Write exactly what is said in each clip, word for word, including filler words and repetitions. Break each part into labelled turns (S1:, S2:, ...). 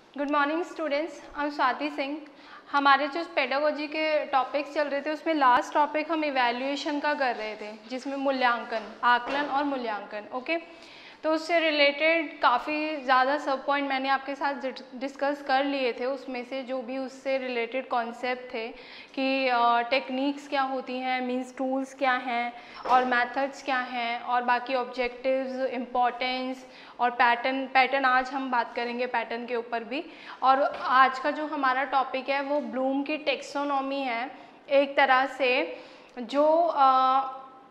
S1: Good morning students, I am Swati Singh. हमारे जो pedagogy के टॉपिक्स चल रहे थे उसमें लास्ट टॉपिक हम इवैल्यूएशन का कर रहे थे, जिसमें मूल्यांकन, आकलन और मूल्यांकन। ओके, तो उससे रिलेटेड काफ़ी ज़्यादा सब पॉइंट मैंने आपके साथ डिस्कस कर लिए थे। उसमें से जो भी उससे रिलेटेड कॉन्सेप्ट थे कि टेक्निक्स क्या होती हैं, मींस टूल्स क्या हैं और मेथड्स क्या हैं, और बाकी ऑब्जेक्टिव्स, इम्पॉर्टेंस और पैटर्न पैटर्न आज हम बात करेंगे पैटर्न के ऊपर भी। और आज का जो हमारा टॉपिक है वो ब्लूम की टेक्सोनॉमी है, एक तरह से जो आ,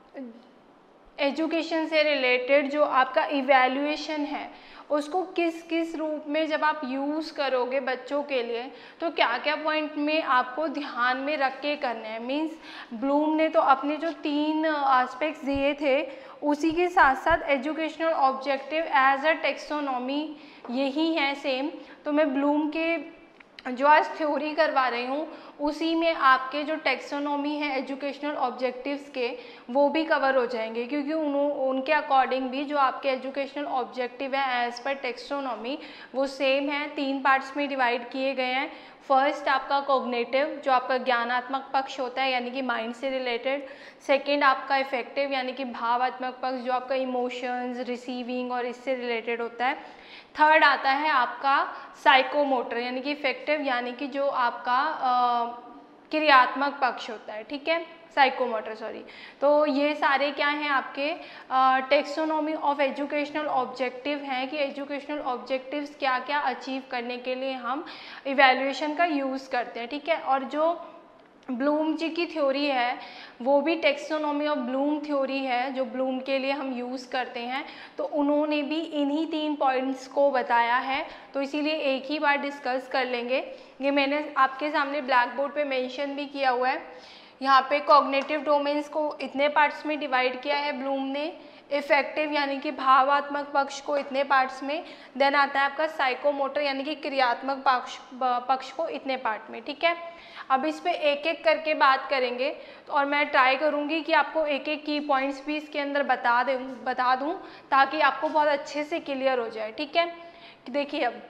S1: एजुकेशन से रिलेटेड जो आपका इवैल्यूएशन है उसको किस किस रूप में जब आप यूज़ करोगे बच्चों के लिए, तो क्या क्या पॉइंट में आपको ध्यान में रख के करना है। मींस ब्लूम ने तो अपने जो तीन एस्पेक्ट्स दिए थे उसी के साथ साथ educational objective as a taxonomy यही है सेम। तो मैं ब्लूम के जो आज थ्योरी करवा रही हूँ उसी में आपके जो टेक्सोनॉमी है एजुकेशनल ऑब्जेक्टिव्स के वो भी कवर हो जाएंगे, क्योंकि उन उनके अकॉर्डिंग भी जो आपके एजुकेशनल ऑब्जेक्टिव है एज पर टेक्सोनॉमी वो सेम है, तीन पार्ट्स में डिवाइड किए गए हैं। फर्स्ट आपका कॉग्निटिव जो आपका ज्ञानात्मक पक्ष होता है यानी कि माइंड से रिलेटेड। सेकंड आपका इफेक्टिव यानी कि भावात्मक पक्ष जो आपका इमोशंस, रिसीविंग और इससे रिलेटेड होता है। थर्ड आता है आपका साइकोमोटर यानी कि इफेक्टिव यानी कि जो आपका क्रियात्मक पक्ष होता है, ठीक है, साइकोमोटर सॉरी। तो ये सारे क्या हैं आपके टेक्सोनॉमी ऑफ एजुकेशनल ऑब्जेक्टिव हैं कि एजुकेशनल ऑब्जेक्टिव्स क्या क्या अचीव करने के लिए हम इवैल्यूएशन का यूज़ करते हैं, ठीक है। और जो ब्लूम जी की थ्योरी है वो भी टेक्सोनॉमी ऑफ ब्लूम थ्योरी है जो ब्लूम के लिए हम यूज़ करते हैं। तो उन्होंने भी इन्हीं तीन पॉइंट्स को बताया है, तो इसीलिए एक ही बार डिस्कस कर लेंगे। ये मैंने आपके सामने ब्लैक बोर्ड पे मेंशन भी किया हुआ है। यहाँ पे कॉग्निटिव डोमेन्स को इतने पार्ट्स में डिवाइड किया है ब्लूम ने, इफेक्टिव यानी कि भावात्मक पक्ष को इतने पार्ट्स में, देन आता है आपका साइकोमोटर यानी कि क्रियात्मक पक्ष पक्ष को इतने पार्ट में, ठीक है। अब इस पे एक एक करके बात करेंगे तो और मैं ट्राई करूँगी कि आपको एक एक की पॉइंट्स भी इसके अंदर बता दूँ बता दूँ ताकि आपको बहुत अच्छे से क्लियर हो जाए, ठीक है। देखिए अब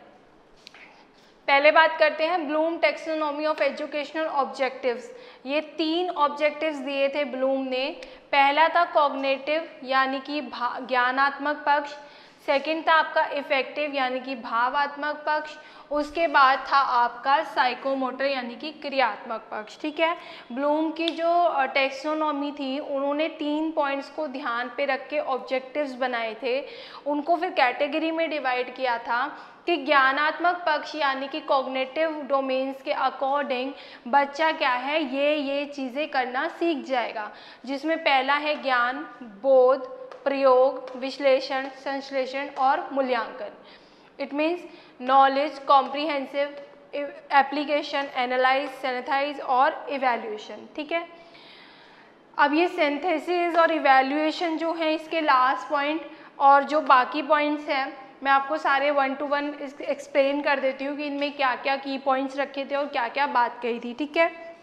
S1: पहले बात करते हैं Bloom taxonomy of educational objectives. ये तीन ऑब्जेक्टिव्स दिए थे ब्लूम ने। पहला था कॉग्निटिव यानी कि ज्ञानात्मक पक्ष, सेकंड था आपका इफेक्टिव यानी कि भावात्मक पक्ष, उसके बाद था आपका साइकोमोटर यानी कि क्रियात्मक पक्ष, ठीक है। ब्लूम की जो टेक्सोनॉमी थी उन्होंने तीन पॉइंट्स को ध्यान पे रख के ऑब्जेक्टिव्स बनाए थे, उनको फिर कैटेगरी में डिवाइड किया था कि ज्ञानात्मक पक्ष यानी कि कॉग्निटिव डोमेन्स के अकॉर्डिंग बच्चा क्या है ये ये चीज़ें करना सीख जाएगा, जिसमें पहला है ज्ञान, बोध, प्रयोग, विश्लेषण, संश्लेषण और मूल्यांकन। It means knowledge, comprehensive, application, analyse, synthesise और इवैल्यूएशन, ठीक है। अब ये सिंथेसिस और इवैल्यूएशन जो है इसके लास्ट पॉइंट, और जो बाकी पॉइंट्स हैं मैं आपको सारे वन टू वन एक्सप्लेन कर देती हूँ कि इनमें क्या क्या की पॉइंट्स रखे थे और क्या क्या बात कही थी, ठीक है।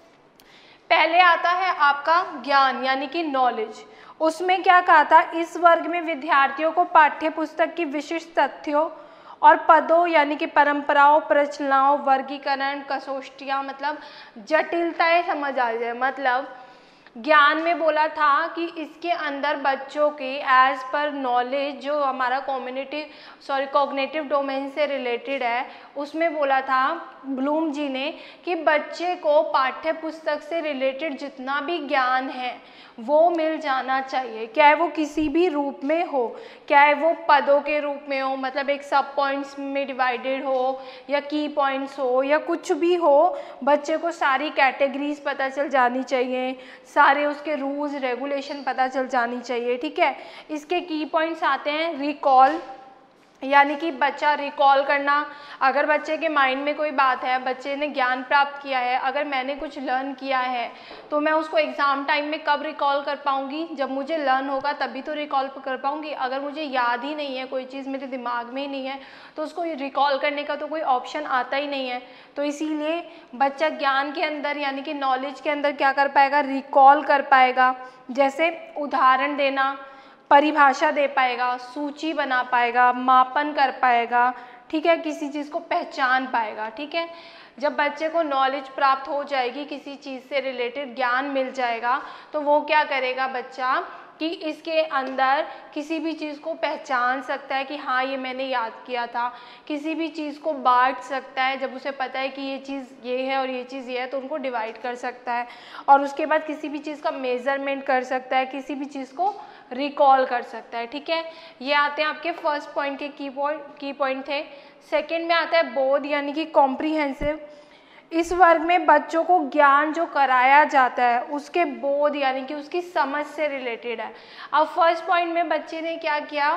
S1: पहले आता है आपका ज्ञान यानी कि नॉलेज। उसमें क्या कहा था, इस वर्ग में विद्यार्थियों को पाठ्य पुस्तक की विशिष्ट तथ्यों और पदों यानी कि परंपराओं, प्रचलनाओं, वर्गीकरण, कसौटियाँ मतलब जटिलताएं समझ आ जाए। मतलब ज्ञान में बोला था कि इसके अंदर बच्चों की एज पर नॉलेज जो हमारा कॉम्युनिटी सॉरी कॉग्निटिव डोमेन से रिलेटेड है उसमें बोला था ब्लूम जी ने कि बच्चे को पाठ्य पुस्तक से रिलेटेड जितना भी ज्ञान है वो मिल जाना चाहिए, चाहे वो किसी भी रूप में हो, चाहे वो पदों के रूप में हो, मतलब एक सब पॉइंट्स में डिवाइडेड हो या की पॉइंट्स हो या कुछ भी हो, बच्चे को सारी कैटेगरीज पता चल जानी चाहिए, सारे उसके रूल्स रेगुलेशन पता चल जानी चाहिए, ठीक है। इसके की पॉइंट्स आते हैं रिकॉल यानी कि बच्चा रिकॉल करना, अगर बच्चे के माइंड में कोई बात है, बच्चे ने ज्ञान प्राप्त किया है, अगर मैंने कुछ लर्न किया है तो मैं उसको एग्ज़ाम टाइम में कब रिकॉल कर पाऊँगी, जब मुझे लर्न होगा तभी तो रिकॉल कर पाऊँगी। अगर मुझे याद ही नहीं है, कोई चीज़ मेरे दिमाग में ही नहीं है तो उसको रिकॉल करने का तो कोई ऑप्शन आता ही नहीं है। तो इसीलिए बच्चा ज्ञान के अंदर यानी कि नॉलेज के अंदर क्या कर पाएगा, रिकॉल कर पाएगा। जैसे उदाहरण देना, परिभाषा दे पाएगा, सूची बना पाएगा, मापन कर पाएगा, ठीक है, किसी चीज़ को पहचान पाएगा। ठीक है, जब बच्चे को नॉलेज प्राप्त हो जाएगी, किसी चीज़ से रिलेटेड ज्ञान मिल जाएगा, तो वो क्या करेगा बच्चा कि इसके अंदर किसी भी चीज़ को पहचान सकता है कि हाँ ये मैंने याद किया था, किसी भी चीज़ को बांट सकता है, जब उसे पता है कि ये चीज़ ये है और ये चीज़ ये है तो उनको डिवाइड कर सकता है, और उसके बाद किसी भी चीज़ का मेज़रमेंट कर सकता है, किसी भी चीज़ को रिकॉल कर सकता है। ठीक है, ये आते हैं आपके फर्स्ट पॉइंट के की पॉइंट की पॉइंट थे। सेकेंड में आता है बोध यानी कि कॉम्प्रीहेंसिव। इस वर्ग में बच्चों को ज्ञान जो कराया जाता है उसके बोध यानी कि उसकी समझ से रिलेटेड है। अब फर्स्ट पॉइंट में बच्चे ने क्या किया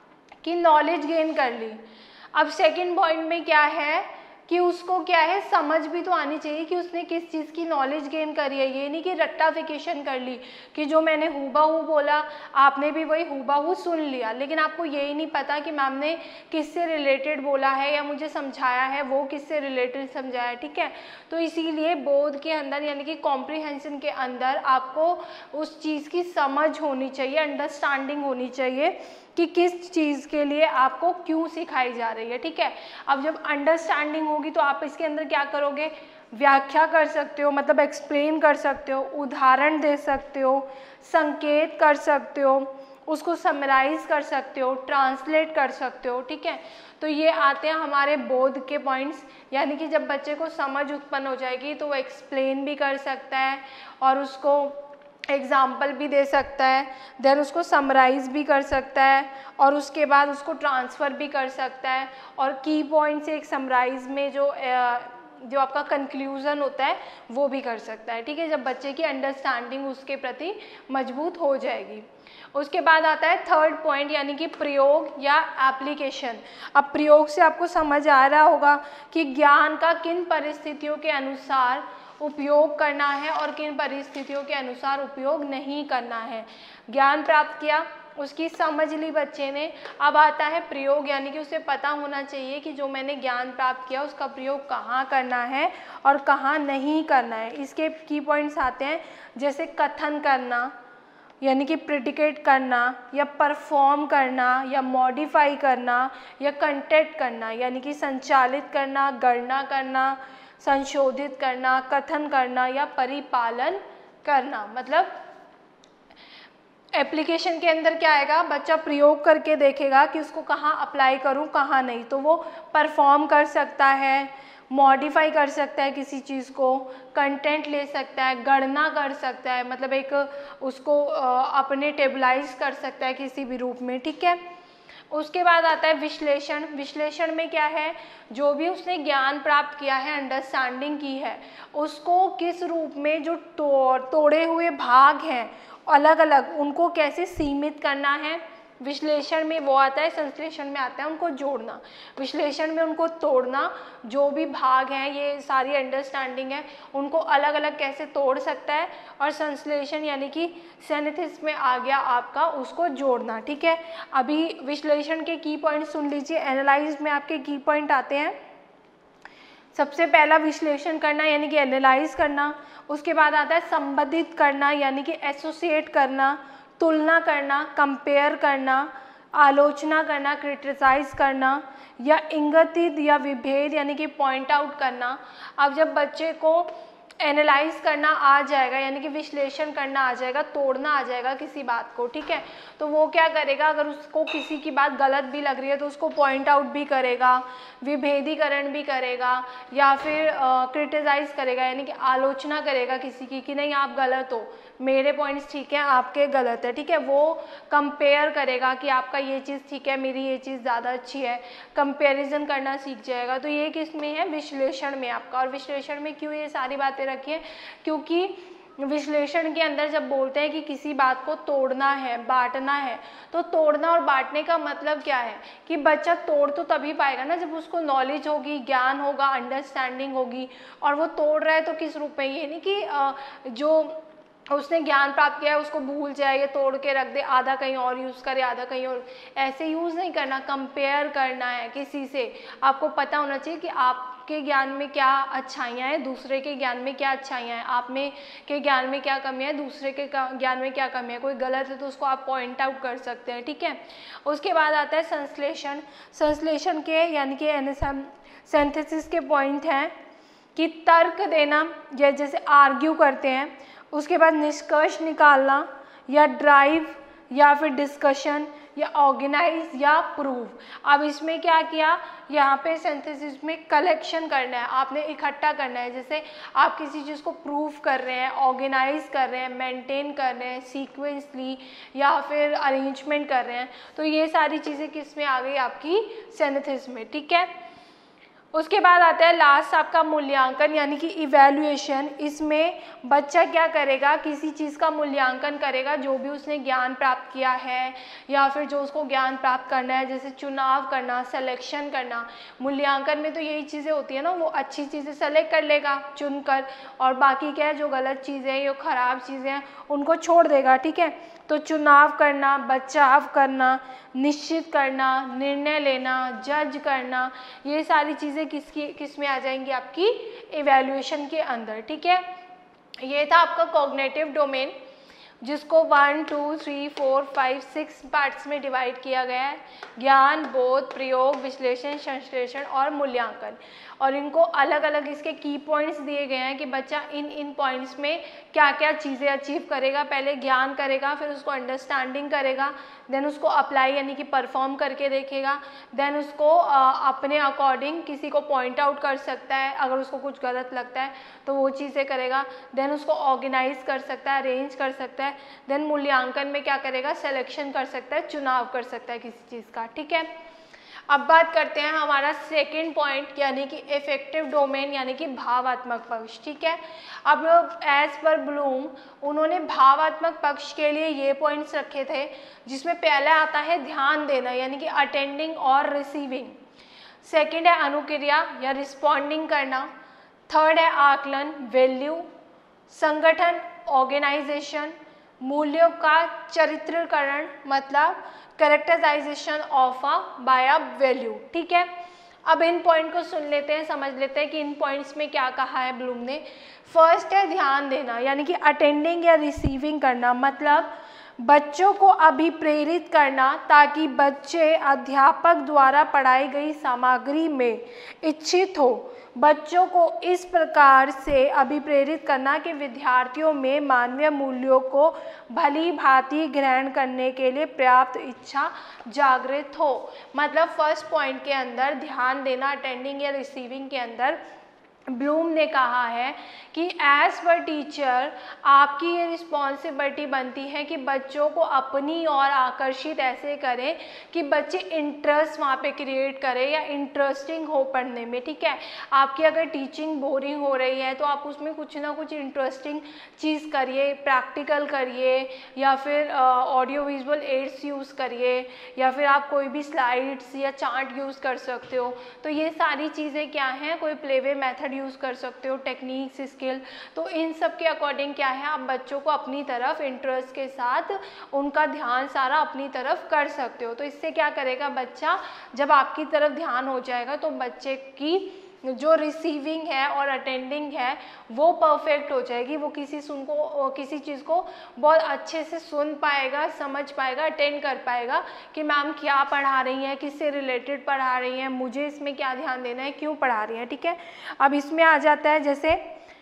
S1: कि नॉलेज गेन कर ली। अब सेकंड पॉइंट में क्या है कि उसको क्या है समझ भी तो आनी चाहिए कि उसने किस चीज़ की नॉलेज गेन करी है। ये नहीं कि रट्टाफिकेशन कर ली कि जो मैंने हूबहू बोला आपने भी वही हूबहू सुन लिया, लेकिन आपको यही नहीं पता कि मैम ने किससे रिलेटेड बोला है या मुझे समझाया है वो किससे रिलेटेड समझाया है। ठीक है, तो इसीलिए बोध के अंदर यानी कि कॉम्प्रीहेंशन के अंदर आपको उस चीज़ की समझ होनी चाहिए, अंडरस्टैंडिंग होनी चाहिए कि किस चीज़ के लिए आपको क्यों सिखाई जा रही है। ठीक है, अब जब अंडरस्टैंडिंग होगी तो आप इसके अंदर क्या करोगे, व्याख्या कर सकते हो, मतलब एक्सप्लेन कर सकते हो, उदाहरण दे सकते हो, संकेत कर सकते हो, उसको समराइज कर सकते हो, ट्रांसलेट कर सकते हो। ठीक है, तो ये आते हैं हमारे बोध के पॉइंट्स, यानी कि जब बच्चे को समझ उत्पन्न हो जाएगी तो वो एक्सप्लेन भी कर सकता है और उसको एग्जाम्पल भी दे सकता है, देन उसको समराइज भी कर सकता है और उसके बाद उसको ट्रांसफ़र भी कर सकता है, और की पॉइंट से एक समराइज में जो जो आपका कंक्लूज़न होता है वो भी कर सकता है। ठीक है, जब बच्चे की अंडरस्टैंडिंग उसके प्रति मजबूत हो जाएगी। उसके बाद आता है थर्ड पॉइंट यानी कि प्रयोग या एप्लीकेशन। अब प्रयोग से आपको समझ आ रहा होगा कि ज्ञान का किन परिस्थितियों के अनुसार उपयोग करना है और किन परिस्थितियों के अनुसार उपयोग नहीं करना है। ज्ञान प्राप्त किया, उसकी समझ ली बच्चे ने, अब आता है प्रयोग यानी कि उसे पता होना चाहिए कि जो मैंने ज्ञान प्राप्त किया उसका प्रयोग कहाँ करना है और कहाँ नहीं करना है। इसके की पॉइंट्स आते हैं जैसे कथन करना यानी कि प्रेडिकेट करना, या परफॉर्म करना, या मॉडिफाई करना, या कंटेंट करना यानी कि संचालित करना, गणना करना, संशोधित करना, कथन करना या परिपालन करना। मतलब एप्लीकेशन के अंदर क्या आएगा, बच्चा प्रयोग करके देखेगा कि उसको कहाँ अप्लाई करूँ कहाँ नहीं, तो वो परफॉर्म कर सकता है, मॉडिफाई कर सकता है किसी चीज़ को, कंटेंट ले सकता है, गणना कर सकता है, मतलब एक उसको अपने टेबलाइज कर सकता है किसी भी रूप में। ठीक है, उसके बाद आता है विश्लेषण। विश्लेषण में क्या है, जो भी उसने ज्ञान प्राप्त किया है, अंडरस्टैंडिंग की है, उसको किस रूप में जो तो, तोड़े हुए भाग हैं अलग अलग उनको कैसे सीमित करना है, विश्लेषण में वो आता है। संश्लेषण में आता है उनको जोड़ना, विश्लेषण में उनको तोड़ना, जो भी भाग हैं ये सारी अंडरस्टैंडिंग है उनको अलग अलग कैसे तोड़ सकता है, और संश्लेषण यानी कि सिंथेसिस में आ गया आपका उसको जोड़ना। ठीक है, अभी विश्लेषण के की पॉइंट सुन लीजिए। एनालाइज में आपके की पॉइंट आते हैं, सबसे पहला विश्लेषण करना यानी कि एनालाइज करना, उसके बाद आता है संबंधित करना यानी कि एसोसिएट करना, तुलना करना, कंपेयर करना, आलोचना करना, क्रिटिसाइज करना, या इंगित या विभेद यानी कि पॉइंट आउट करना। अब जब बच्चे को एनालाइज करना आ जाएगा यानी कि विश्लेषण करना आ जाएगा, तोड़ना आ जाएगा किसी बात को, ठीक है, तो वो क्या करेगा, अगर उसको किसी की बात गलत भी लग रही है तो उसको पॉइंट आउट भी करेगा, विभेदीकरण भी करेगा, या फिर क्रिटिसाइज करेगा यानी कि आलोचना करेगा किसी की कि नहीं आप गलत हो, मेरे पॉइंट्स ठीक है आपके गलत है। ठीक है, वो कंपेयर करेगा कि आपका ये चीज़ ठीक है मेरी ये चीज़ ज़्यादा अच्छी है, कंपैरिजन करना सीख जाएगा। तो ये किस में है, विश्लेषण में आपका। और विश्लेषण में क्यों ये सारी बातें रखी है, क्योंकि विश्लेषण के अंदर जब बोलते हैं कि किसी बात को तोड़ना है, बांटना है, तो तोड़ना और बांटने का मतलब क्या है कि बच्चा तोड़ तो तभी पाएगा ना जब उसको नॉलेज होगी, ज्ञान होगा, अंडरस्टैंडिंग होगी, और वो तोड़ रहा है तो किस रूप में, ये नहीं कि जो उसने ज्ञान प्राप्त किया है उसको भूल जाए या तोड़ के रख दे, आधा कहीं और यूज़ करे आधा कहीं और, ऐसे यूज़ नहीं करना, कंपेयर करना है किसी से। आपको पता होना चाहिए कि आपके ज्ञान में क्या अच्छाइयाँ हैं, दूसरे के ज्ञान में क्या अच्छाइयाँ हैं, आप में के ज्ञान में क्या कमियाँ हैं, दूसरे के ज्ञान में क्या कमी है। कोई गलत है तो उसको आप पॉइंट आउट कर सकते हैं, ठीक है। उसके बाद आता है संश्लेषण। संश्लेषण के यानी कि सिंथेसिस के पॉइंट हैं कि तर्क देना, या जैसे आर्ग्यू करते हैं, उसके बाद निष्कर्ष निकालना, या ड्राइव, या फिर डिस्कशन, या ऑर्गेनाइज, या प्रूव। अब इसमें क्या किया, यहाँ पे सिंथेसिस में कलेक्शन करना है, आपने इकट्ठा करना है। जैसे आप किसी चीज़ को प्रूव कर रहे हैं, ऑर्गेनाइज कर रहे हैं, मेंटेन कर रहे हैं सीक्वेंसली, या फिर अरेंजमेंट कर रहे हैं, तो ये सारी चीज़ें किस में आ गई आपकी सिंथेसिस में, ठीक है। उसके बाद आता है लास्ट आपका मूल्यांकन यानी कि इवैल्यूएशन। इसमें बच्चा क्या करेगा, किसी चीज़ का मूल्यांकन करेगा, जो भी उसने ज्ञान प्राप्त किया है या फिर जो उसको ज्ञान प्राप्त करना है, जैसे चुनाव करना, सिलेक्शन करना। मूल्यांकन में तो यही चीज़ें होती है ना, वो अच्छी चीज़ें सेलेक्ट कर लेगा चुनकर, और बाकी क्या है जो गलत चीज़ें हैं, जो खराब चीज़ें हैं उनको छोड़ देगा, ठीक है। तो चुनाव करना, बचाव करना, निश्चित करना, निर्णय लेना, जज करना, ये सारी चीज़ें किसकी किस में आ जाएंगी आपकी इवैल्यूएशन के अंदर, ठीक है। ये था आपका कॉग्निटिव डोमेन, जिसको one two three four five six parts में डिवाइड किया गया है। ज्ञान, बोध, प्रयोग, विश्लेषण, संश्लेषण और मूल्यांकन। और इनको अलग अलग इसके की पॉइंट्स दिए गए हैं कि बच्चा इन इन पॉइंट्स में क्या क्या चीज़ें अचीव करेगा। पहले ज्ञान करेगा, फिर उसको अंडरस्टैंडिंग करेगा, देन उसको अप्लाई यानी कि परफॉर्म करके देखेगा, देन उसको आ, अपने अकॉर्डिंग किसी को पॉइंट आउट कर सकता है, अगर उसको कुछ गलत लगता है तो वो चीज़ें करेगा, देन उसको ऑर्गेनाइज कर सकता है, अरेंज कर सकता है, देन मूल्यांकन में क्या करेगा, सिलेक्शन कर सकता है, चुनाव कर सकता है किसी चीज़ का, ठीक है। अब बात करते हैं हमारा सेकंड पॉइंट यानी कि इफेक्टिव डोमेन यानी कि भावात्मक पक्ष, ठीक है। अब एज पर ब्लूम उन्होंने भावात्मक पक्ष के लिए ये पॉइंट्स रखे थे, जिसमें पहला आता है ध्यान देना यानी कि अटेंडिंग और रिसीविंग, सेकंड है अनुक्रिया या रिस्पॉन्डिंग करना, थर्ड है आकलन वैल्यू, संगठन ऑर्गेनाइजेशन, मूल्यों का चरित्रीकरण मतलब characterisation of a by a value, ठीक है। अब इन पॉइंट को सुन लेते हैं, समझ लेते हैं कि इन पॉइंट्स में क्या कहा है ब्लूम ने। फर्स्ट है ध्यान देना यानी कि अटेंडिंग या रिसीविंग करना, मतलब बच्चों को अभिप्रेरित करना ताकि बच्चे अध्यापक द्वारा पढ़ाई गई सामग्री में इच्छित हो। बच्चों को इस प्रकार से अभिप्रेरित करना कि विद्यार्थियों में मानवीय मूल्यों को भली भांति ग्रहण करने के लिए पर्याप्त इच्छा जागृत हो। मतलब फर्स्ट पॉइंट के अंदर ध्यान देना, अटेंडिंग या रिसीविंग के अंदर ब्लूम ने कहा है कि एज पर टीचर आपकी ये रिस्पॉन्सिबिलिटी बनती है कि बच्चों को अपनी ओर आकर्षित ऐसे करें कि बच्चे इंटरेस्ट वहाँ पे क्रिएट करें या इंटरेस्टिंग हो पढ़ने में, ठीक है। आपकी अगर टीचिंग बोरिंग हो रही है तो आप उसमें कुछ ना कुछ इंटरेस्टिंग चीज़ करिए, प्रैक्टिकल करिए या फिर ऑडियो विजुअल एड्स यूज़ करिए या फिर आप कोई भी स्लाइड्स या चार्ट यूज़ कर सकते हो। तो ये सारी चीज़ें क्या हैं, कोई प्लेवे मेथड यूज़ कर सकते हो, टेक्निक्स, स्किल, तो इन सब के अकॉर्डिंग क्या है आप बच्चों को अपनी तरफ इंटरेस्ट के साथ उनका ध्यान सारा अपनी तरफ कर सकते हो। तो इससे क्या करेगा बच्चा, जब आपकी तरफ ध्यान हो जाएगा तो बच्चे की जो रिसीविंग है और अटेंडिंग है वो परफेक्ट हो जाएगी। वो किसी सुन को किसी चीज़ को बहुत अच्छे से सुन पाएगा, समझ पाएगा, अटेंड कर पाएगा कि मैम क्या पढ़ा रही हैं, किससे रिलेटेड पढ़ा रही हैं, मुझे इसमें क्या ध्यान देना है, क्यों पढ़ा रही हैं, ठीक है। अब इसमें आ जाता है जैसे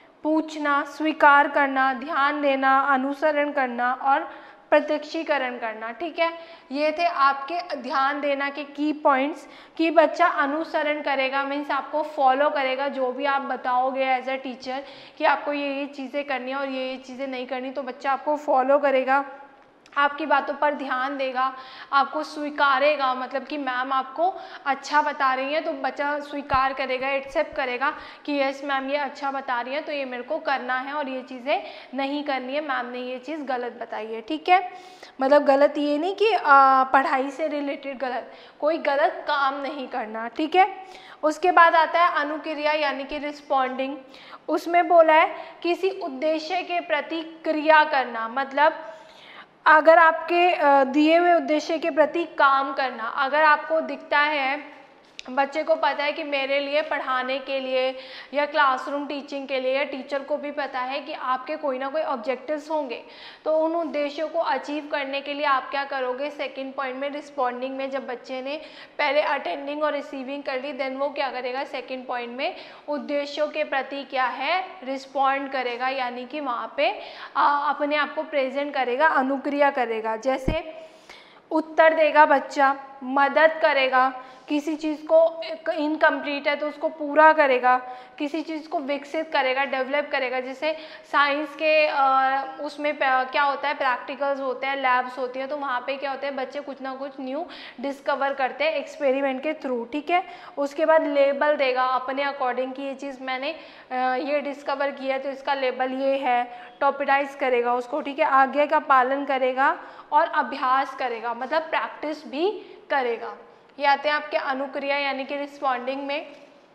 S1: पूछना, स्वीकार करना, ध्यान देना, अनुसरण करना और प्रत्यक्षीकरण करना, ठीक है। ये थे आपके ध्यान देना के की पॉइंट्स कि बच्चा अनुसरण करेगा, मीन्स आपको फॉलो करेगा जो भी आप बताओगे एज अ टीचर कि आपको ये ये चीज़ें करनी है और ये ये चीज़ें नहीं करनी, तो बच्चा आपको फॉलो करेगा। आपकी बातों पर ध्यान देगा, आपको स्वीकारेगा, मतलब कि मैम आपको अच्छा बता रही है तो बच्चा स्वीकार करेगा, एक्सेप्ट करेगा कि यस मैम ये अच्छा बता रही है तो ये मेरे को करना है और ये चीज़ें नहीं करनी है, मैम ने ये चीज़ गलत बताई है। ठीक है, मतलब गलत ये नहीं कि आ, पढ़ाई से रिलेटेड गलत, कोई गलत काम नहीं करना। ठीक है, उसके बाद आता है अनुक्रिया यानी कि रिस्पॉन्डिंग। उसमें बोला है किसी उद्देश्य के प्रति क्रिया करना, मतलब अगर आपके दिए हुए उद्देश्य के प्रति काम करना। अगर आपको दिखता है, बच्चे को पता है कि मेरे लिए पढ़ाने के लिए या क्लासरूम टीचिंग के लिए, या टीचर को भी पता है कि आपके कोई ना कोई ऑब्जेक्टिव्स होंगे, तो उन उद्देश्यों को अचीव करने के लिए आप क्या करोगे, सेकंड पॉइंट में रिस्पॉन्डिंग में जब बच्चे ने पहले अटेंडिंग और रिसीविंग कर ली, देन वो क्या करेगा, सेकंड पॉइंट में उद्देश्यों के प्रति क्या है, रिस्पॉन्ड करेगा, यानी कि वहाँ पे आ, अपने आप को प्रेजेंट करेगा, अनुक्रिया करेगा। जैसे उत्तर देगा बच्चा, मदद करेगा, किसी चीज़ को इनकम्प्लीट है तो उसको पूरा करेगा, किसी चीज़ को विकसित करेगा, डेवलप करेगा। जैसे साइंस के आ, उसमें क्या होता है, प्रैक्टिकल्स होते हैं, लैब्स होती हैं, तो वहाँ पे क्या होता है, बच्चे कुछ ना कुछ न्यू डिस्कवर करते हैं एक्सपेरिमेंट के थ्रू। ठीक है, उसके बाद लेबल देगा अपने अकॉर्डिंग कि ये चीज़ मैंने आ, ये डिस्कवर किया है तो इसका लेबल ये है, टॉपिडाइज करेगा उसको। ठीक है, आज्ञा का पालन करेगा और अभ्यास करेगा, मतलब प्रैक्टिस भी करेगा। ये आते हैं आपके अनुक्रिया यानी कि रिस्पॉन्डिंग में।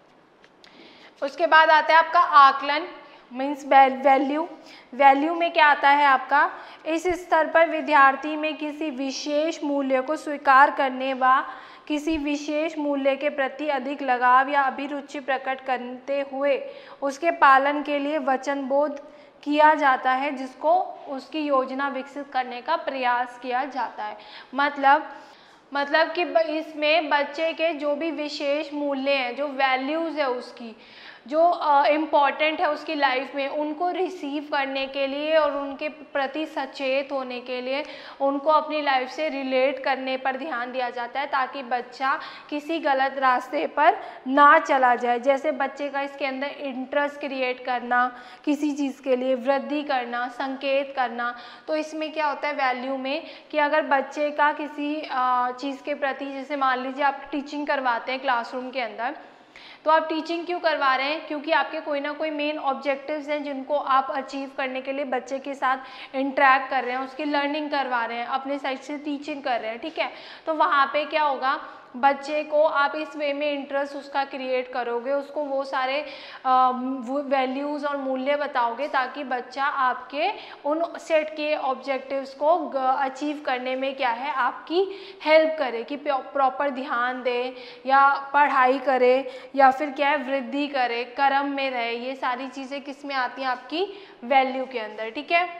S1: उसके बाद आता है आपका आकलन मीन्स वैल्यू। वैल्यू में क्या आता है आपका, इस स्तर पर विद्यार्थी में किसी विशेष मूल्य को स्वीकार करने व किसी विशेष मूल्य के प्रति अधिक लगाव या अभिरुचि प्रकट करते हुए उसके पालन के लिए वचनबोध किया जाता है, जिसको उसकी योजना विकसित करने का प्रयास किया जाता है। मतलब मतलब कि इसमें बच्चे के जो भी विशेष मूल्य हैं, जो वैल्यूज़ है उसकी, जो इम्पॉर्टेंट है उसकी लाइफ में, उनको रिसीव करने के लिए और उनके प्रति सचेत होने के लिए उनको अपनी लाइफ से रिलेट करने पर ध्यान दिया जाता है, ताकि बच्चा किसी गलत रास्ते पर ना चला जाए। जैसे बच्चे का इसके अंदर इंटरेस्ट क्रिएट करना, किसी चीज़ के लिए वृद्धि करना, संकेत करना। तो इसमें क्या होता है वैल्यू में, कि अगर बच्चे का किसी चीज़ के प्रति, जैसे मान लीजिए आप टीचिंग करवाते हैं क्लासरूम के अंदर, तो आप टीचिंग क्यों करवा रहे हैं, क्योंकि आपके कोई ना कोई मेन ऑब्जेक्टिव्स हैं जिनको आप अचीव करने के लिए बच्चे के साथ इंटरेक्ट कर रहे हैं, उसकी लर्निंग करवा रहे हैं, अपने साइड से टीचिंग कर रहे हैं। ठीक है, तो वहाँ पे क्या होगा, बच्चे को आप इस वे में इंटरेस्ट उसका क्रिएट करोगे, उसको वो सारे वैल्यूज़ और मूल्य बताओगे, ताकि बच्चा आपके उन सेट किए ऑब्जेक्टिव्स को अचीव करने में क्या है, आपकी हेल्प करे, कि प्रॉपर ध्यान दे या पढ़ाई करे या फिर क्या है वृद्धि करे, कर्म में रहे। ये सारी चीज़ें किस में आती हैं, आपकी वैल्यू के अंदर। ठीक है,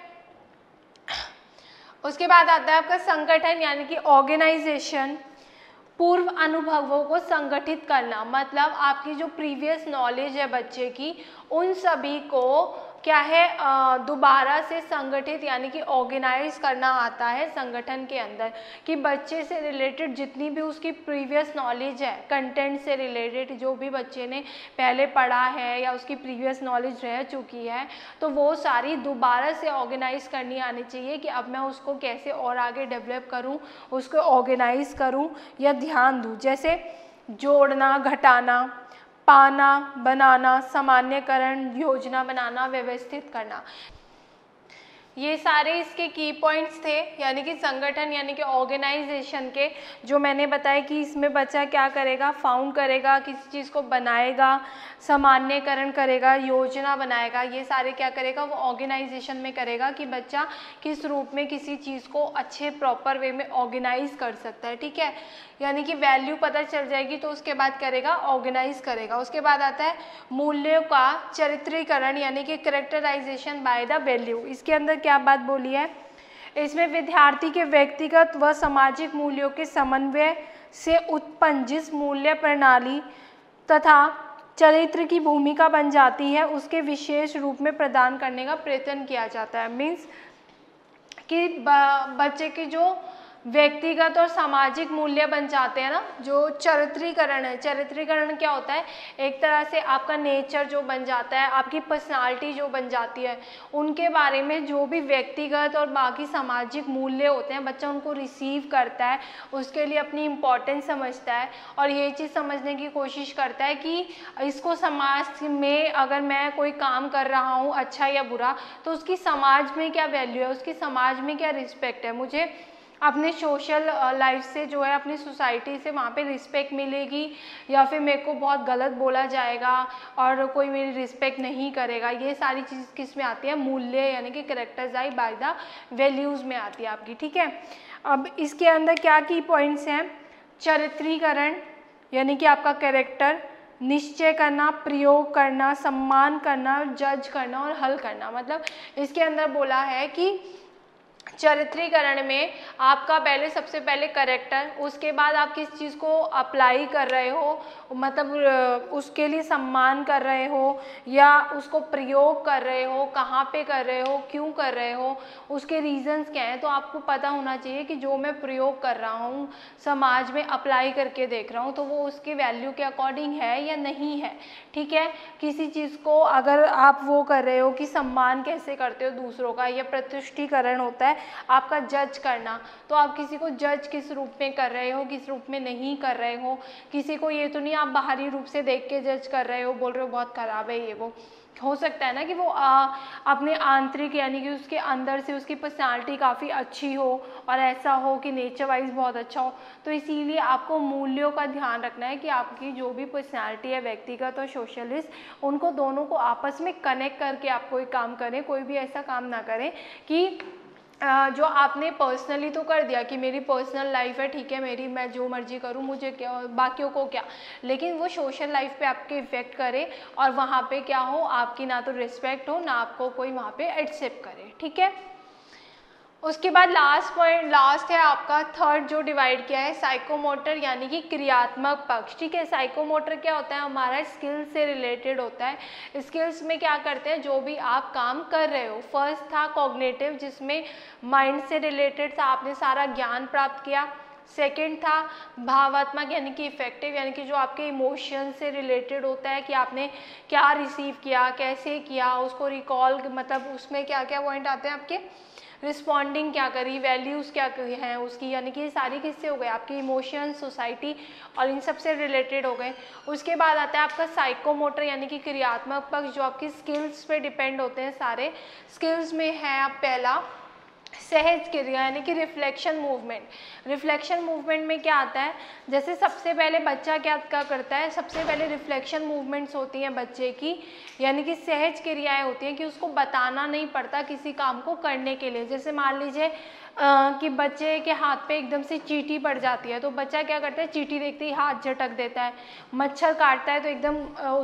S1: उसके बाद आता है आपका संगठन यानी कि ऑर्गेनाइजेशन। पूर्व अनुभवों को संगठित करना, मतलब आपकी जो प्रीवियस नॉलेज है बच्चे की, उन सभी को क्या है दोबारा से संगठित यानी कि ऑर्गेनाइज करना आता है संगठन के अंदर, कि बच्चे से रिलेटेड जितनी भी उसकी प्रीवियस नॉलेज है, कंटेंट से रिलेटेड जो भी बच्चे ने पहले पढ़ा है या उसकी प्रीवियस नॉलेज रह चुकी है, तो वो सारी दोबारा से ऑर्गेनाइज करनी आनी चाहिए, कि अब मैं उसको कैसे और आगे डेवलप करूं, उसको ऑर्गेनाइज करूं या ध्यान दूं। जैसे जोड़ना, घटाना, पाना, बनाना, सामान्यकरण, योजना बनाना, व्यवस्थित करना, ये सारे इसके की पॉइंट्स थे, यानी कि संगठन यानी कि ऑर्गेनाइजेशन के, जो मैंने बताया कि इसमें बच्चा क्या करेगा, फाउंड करेगा, किसी चीज़ को बनाएगा, सामान्यकरण करेगा, योजना बनाएगा, ये सारे क्या करेगा, वो ऑर्गेनाइजेशन में करेगा, कि बच्चा किस रूप में किसी चीज़ को अच्छे प्रॉपर वे में ऑर्गेनाइज कर सकता है। ठीक है, यानी कि वैल्यू पता चल जाएगी तो उसके बाद करेगा ऑर्गेनाइज करेगा। उसके बाद आता है मूल्यों का चरित्रीकरण यानी कि करेक्टराइजेशन बाय द वैल्यू। इसके अंदर क्या बात बोली है, इसमें विद्यार्थी के व्यक्तिगत व सामाजिक मूल्यों के समन्वय से उत्पन्न जिस मूल्य प्रणाली तथा चरित्र की भूमिका बन जाती है, उसके विशेष रूप में प्रदान करने का प्रयत्न किया जाता है। मीन्स कि बच्चे की जो व्यक्तिगत और सामाजिक मूल्य बन जाते हैं ना। जो चरित्रीकरण है, चरित्रीकरण क्या होता है, एक तरह से आपका नेचर जो बन जाता है, आपकी पर्सनालिटी जो बन जाती है, उनके बारे में जो भी व्यक्तिगत और बाकी सामाजिक मूल्य होते हैं बच्चा उनको रिसीव करता है, उसके लिए अपनी इम्पोर्टेंस समझता है और ये चीज़ समझने की कोशिश करता है कि इसको समाज में अगर मैं कोई काम कर रहा हूँ अच्छा या बुरा, तो उसकी समाज में क्या वैल्यू है, उसकी समाज में क्या रिस्पेक्ट है, मुझे अपने सोशल लाइफ से जो है, अपनी सोसाइटी से वहाँ पे रिस्पेक्ट मिलेगी या फिर मेरे को बहुत गलत बोला जाएगा और कोई मेरी रिस्पेक्ट नहीं करेगा। ये सारी चीज़ किस में आती है, मूल्य यानी कि कैरेक्टराइज बाय द वैल्यूज़ में आती है आपकी, ठीक है। अब इसके अंदर क्या की पॉइंट्स हैं, चरित्रीकरण यानी कि आपका कैरेक्टर, निश्चय करना, प्रयोग करना, सम्मान करना, जज करना और हल करना। मतलब इसके अंदर बोला है कि चरित्रीकरण में आपका पहले सबसे पहले करेक्टर, उसके बाद आप किस चीज़ को अप्लाई कर रहे हो, मतलब उसके लिए सम्मान कर रहे हो या उसको प्रयोग कर रहे हो, कहाँ पे कर रहे हो, क्यों कर रहे हो, उसके रीजंस क्या हैं। तो आपको पता होना चाहिए कि जो मैं प्रयोग कर रहा हूँ, समाज में अप्लाई करके देख रहा हूँ, तो वो उसके वैल्यू के अकॉर्डिंग है या नहीं है, ठीक है। किसी चीज़ को अगर आप वो कर रहे हो कि सम्मान कैसे करते हो दूसरों का, या प्रतिष्ठीकरण होता है आपका जज करना, तो आप किसी को जज किस रूप में कर रहे हो, किस रूप में नहीं कर रहे हो। किसी को ये तो नहीं आप बाहरी रूप से देख के जज कर रहे हो, बोल रहे हो बहुत ख़राब है ये वो, हो सकता है ना कि वो आ, अपने आंतरिक यानी कि उसके अंदर से उसकी पर्सनालिटी काफ़ी अच्छी हो और ऐसा हो कि नेचर वाइज बहुत अच्छा हो। तो इसीलिए आपको मूल्यों का ध्यान रखना है कि आपकी जो भी पर्सनालिटी है, व्यक्तिगत और सोशलिस्ट, उनको दोनों को आपस में कनेक्ट करके आप कोई काम करें। कोई भी ऐसा काम ना करें कि जो आपने पर्सनली तो कर दिया कि मेरी पर्सनल लाइफ है, ठीक है, मेरी मैं जो मर्जी करूँ, मुझे क्या, बाकियों को क्या, लेकिन वो सोशल लाइफ पे आपके इफेक्ट करे और वहाँ पे क्या हो, आपकी ना तो रिस्पेक्ट हो ना आपको कोई वहाँ पे एक्सेप्ट करे, ठीक है। उसके बाद लास्ट पॉइंट, लास्ट है आपका थर्ड जो डिवाइड किया है, साइकोमोटर यानी कि क्रियात्मक पक्ष, ठीक है। साइकोमोटर क्या होता है, हमारा स्किल्स से रिलेटेड होता है। स्किल्स में क्या करते हैं, जो भी आप काम कर रहे हो। फर्स्ट था कॉग्निटिव, जिसमें माइंड से रिलेटेड था, आपने सारा ज्ञान प्राप्त किया। सेकंड था भावात्मक यानी कि इफेक्टिव, यानी कि जो आपके इमोशन से रिलेटेड होता है कि आपने क्या रिसीव किया, कैसे किया, उसको रिकॉल, मतलब उसमें क्या क्या पॉइंट आते हैं आपके, रिस्पॉन्डिंग क्या करी, वैल्यूज़ क्या हैं उसकी, यानी कि ये सारी किससे हो गए, आपकी इमोशन, सोसाइटी और इन सब से रिलेटेड हो गए। उसके बाद आता है आपका साइकोमोटर यानी कि क्रियात्मक पक्ष, जो आपकी स्किल्स पे डिपेंड होते हैं। सारे स्किल्स में है आप पहला सहज क्रिया यानी कि रिफ्लेक्शन मूवमेंट। रिफ्लेक्शन मूवमेंट में क्या आता है, जैसे सबसे पहले बच्चा क्या क्या करता है, सबसे पहले रिफ्लेक्शन मूवमेंट्स होती हैं बच्चे की, यानी कि सहज क्रियाएं होती हैं कि उसको बताना नहीं पड़ता किसी काम को करने के लिए। जैसे मान लीजिए आ, कि बच्चे के हाथ पे एकदम से चींटी पड़ जाती है, तो बच्चा क्या करता है, चींटी देखते ही हाथ झटक देता है। मच्छर काटता है तो एकदम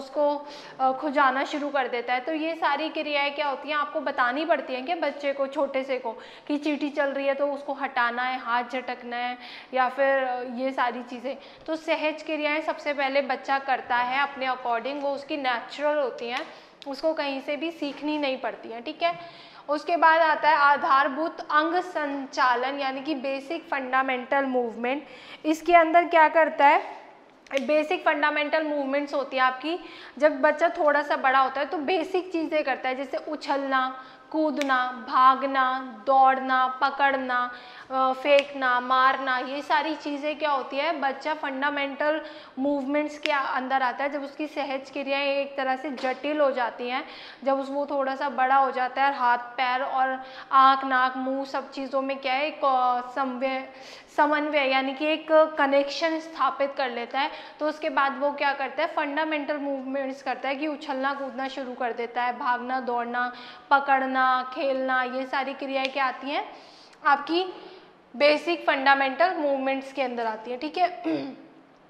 S1: उसको खुजाना शुरू कर देता है। तो ये सारी क्रियाएं क्या होती हैं, आपको बतानी पड़ती हैं कि बच्चे को, छोटे से को, कि चींटी चल रही है तो उसको हटाना है, हाथ झटकना है या फिर ये सारी चीज़ें। तो सहज क्रियाएँ सबसे पहले बच्चा करता है अपने अकॉर्डिंग, वो उसकी नेचुरल होती हैं, उसको कहीं से भी सीखनी नहीं पड़ती हैं, ठीक है। उसके बाद आता है आधारभूत अंग संचालन यानी कि बेसिक फंडामेंटल मूवमेंट। इसके अंदर क्या करता है, बेसिक फंडामेंटल मूवमेंट्स होती है आपकी, जब बच्चा थोड़ा सा बड़ा होता है तो बेसिक चीज़ें करता है, जैसे उछलना, कूदना, भागना, दौड़ना, पकड़ना, फेंकना, मारना, ये सारी चीज़ें क्या होती है, बच्चा फंडामेंटल मूवमेंट्स के अंदर आता है। जब उसकी सहज क्रियाएं एक तरह से जटिल हो जाती हैं, जब उस वो थोड़ा सा बड़ा हो जाता है, हाथ पैर और आँख नाक मुंह सब चीज़ों में क्या है, एक समन्वय समन्वय यानी कि एक कनेक्शन स्थापित कर लेता है, तो उसके बाद वो क्या करता है, फंडामेंटल मूवमेंट्स करता है कि उछलना कूदना शुरू कर देता है, भागना, दौड़ना, पकड़ना, खेलना, ये सारी क्रियाएं क्या आती हैं, आपकी बेसिक फंडामेंटल मूवमेंट्स के अंदर आती है, ठीक है।